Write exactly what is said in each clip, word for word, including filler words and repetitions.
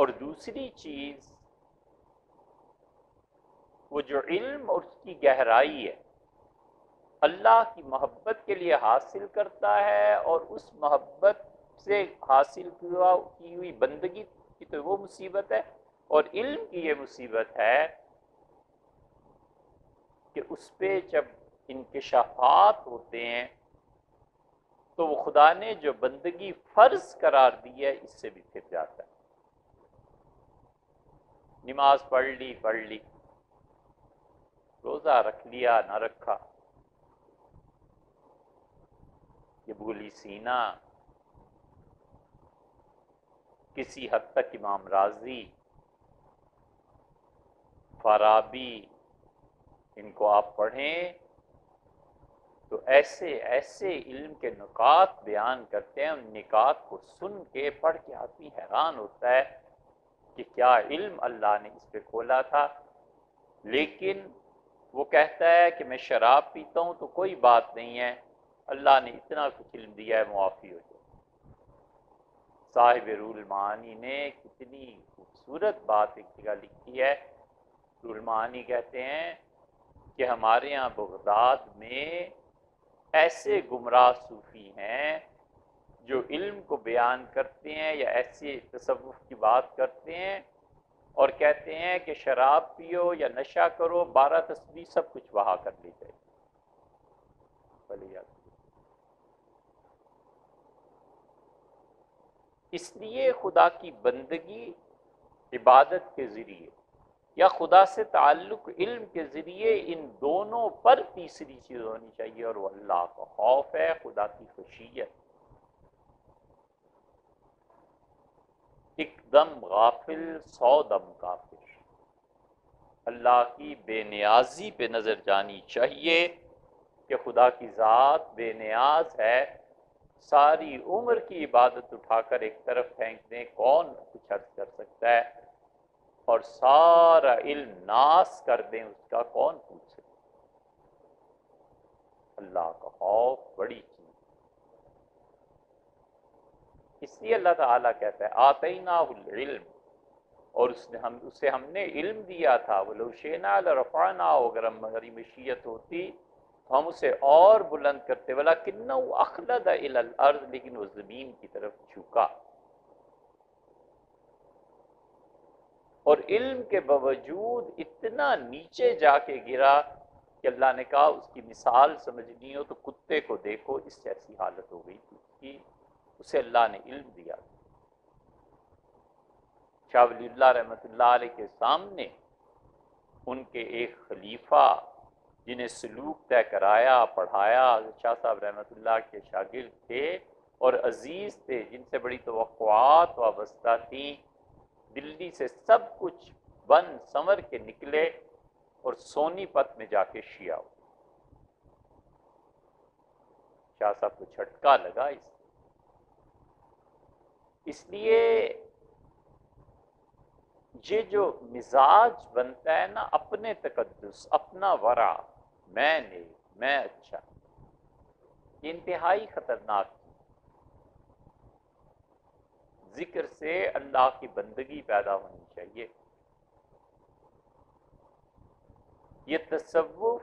اور دوسری چیز وہ جو علم اور اس کی گہرائی ہے، اللہ کی محبت کے لیے حاصل کرتا ہے، اور اس محبت سے حاصل کی ہوئی بندگی کی تو وہ مصیبت ہے، اور علم کی یہ مصیبت ہے کہ اس پہ جب انکشافات ہوتے ہیں تو وہ خدا نے جو بندگی فرض قرار دی ہے اس سے بھی پھر جاتا ہے۔ نماز پڑھ لی پڑھ لی، روزہ رکھ لیا نہ رکھا، یہ بولی سینا، کسی حد تک امام راضی، فارابی، ان کو آپ پڑھیں تو ایسے ایسے علم کے نکات بیان کرتے ہیں، ان نکات کو سن کے پڑھ کے آدمی حیران ہوتا ہے کہ کیا علم اللہ نے اس پہ کھولا تھا۔ لیکن وہ کہتا ہے کہ میں شراب پیتا ہوں تو کوئی بات نہیں ہے، اللہ نے اتنا کچھ علم دیا ہے، معافی ہو جائے۔ صاحب روح المعانی نے کتنی خوبصورت بات ایک جگہ لکھی ہے۔ روح المعانی کہتے ہیں کہ ہمارے یہاں بغداد میں ایسے گمراہ صوفی ہیں جو علم کو بیان کرتے ہیں یا ایسے تصوف کی بات کرتے ہیں اور کہتے ہیں کہ شراب پیو یا نشہ کرو، بارہ تسبیح سب کچھ وہاں کر لی جائے۔ اس لیے خدا کی بندگی عبادت کے ذریعے یا خدا سے تعلق علم کے ذریعے، ان دونوں پر تیسری چیز ہونی چاہیے، اور وہ اللہ کا خوف ہے، خدا کی خشیت۔ ایک دم غافل سو دم کافر، اللہ کی بے نیازی پہ نظر جانی چاہیے کہ خدا کی ذات بے نیاز ہے، ساری عمر کی عبادت اٹھا کر ایک طرف پھینک دیں، کون کچھ عرض کر سکتا ہے، اور سارا علم ناس کر دیں، اس کا کون پوچھ سکتا ہے۔ اللہ کا خوف بڑی چیز، اس لیے اللہ تعالیٰ کہتا ہے آتیناہ العلم، اور اس نے ہم اسے ہم نے علم دیا تھا، وَلَوْ شِئْنَا لَرَفَعْنَاهُ، اگر ہماری مشیت ہوتی تو ہم اسے اور بلند کرتے، وَلَكِنَّهُ أَخْلَدَ إِلَى الْأَرْضِ، لیکن وہ زمین کی طرف جھکا، اور علم کے باوجود اتنا نیچے جا کے گرا کہ اللہ نے کہا اس کی مثال سمجھنی ہو تو کتے کو دیکھو، اس سے ایسی حالت ہو گئی تھی کہ اسے اللہ نے علم دیا۔ شاہ ولی اللہ رحمۃ اللہ علیہ کے سامنے ان کے ایک خلیفہ جنہیں سلوک طے کرایا، پڑھایا، شاہ صاحب رحمۃ اللہ کے شاگرد تھے اور عزیز تھے، جن سے بڑی توقعات وابستہ تھیں، دلی سے سب کچھ بن سنور کے نکلے اور سونی پت میں جا کے شیعہ ہو۔ شاہ صاحب کو جھٹکا لگا اس اس لیے یہ جو مزاج بنتا ہے نا، اپنے تقدس، اپنا ورع، میں نہیں، میں اچھا، یہ انتہائی خطرناک ہے۔ ذکر سے اللہ کی بندگی پیدا ہونی چاہیے۔ یہ تصوف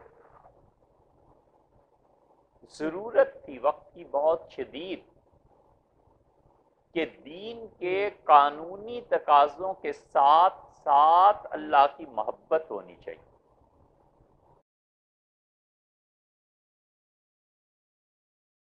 ضرورت تھی وقت کی بہت شدید کہ دین کے قانونی تقاضوں کے ساتھ ساتھ اللہ کی محبت ہونی چاہیے۔